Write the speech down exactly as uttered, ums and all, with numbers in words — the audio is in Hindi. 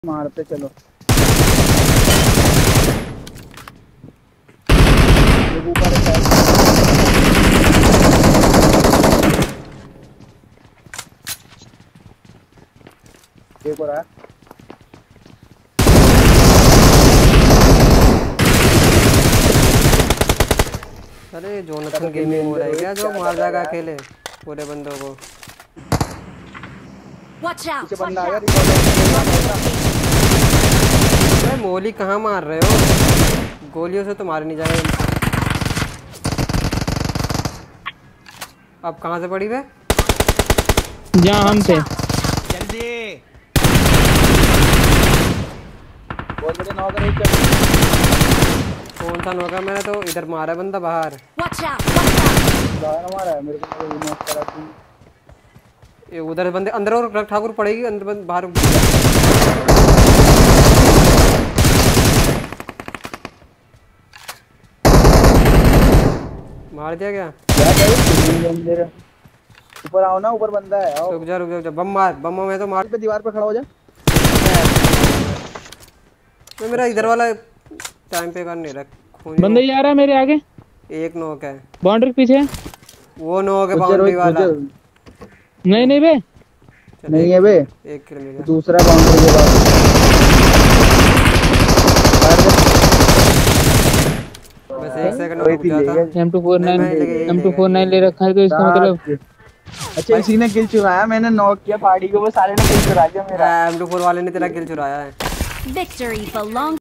मारते चलो। ऊपर एक और है। अरे जोनाथन गेमिंग हो रहा है क्या जो मार जाएगा अकेले पूरे बंदों को। पीछे बंदा आया। अरे मोली कहाँ मार रहे हो, गोलियों से तो मार नहीं जाएगा। अब कहाँ से पड़ी वे जहाँ हम थे। जल्दी बहुत बड़े नौ कर एक कौन सा नौका, मैंने तो इधर मारा बंदा बाहर। बाहर मारा है मेरे को नॉक करा तू। ये उधर बंदे अंदर और ठाकुर पड़ेगी अंदर बंद बाहर। मार दिया क्या? ऊपर आओ ना, ऊपर बंदा है। आओ रुक जा रुक जा रुक जा, बम मार बम में तो मार पे दीवार पे खड़ा हो जा। मैं मेरा इधर वाला टाइम पे कर नहीं रहा। बंदा ही आ रहा है मेरे आगे। एक नॉक है बाउंड्री के पीछे। वो नॉक है बाउंड्री वाला। नहीं नहीं बे नहीं है बे, एक किल मिला। दूसरा बाउंड्री के बाद बस एक सेकंड रुक जाता। M two four nine M two four nine ले रखा है तो इसका मतलब। अच्छा इसी ने किल चुराया, मैंने नॉक किया पार्टी को, वो साले ने किल चुरा लिया मेरा। एम टू फोर वाले ने तेरा किल चुराया है। Victory belongs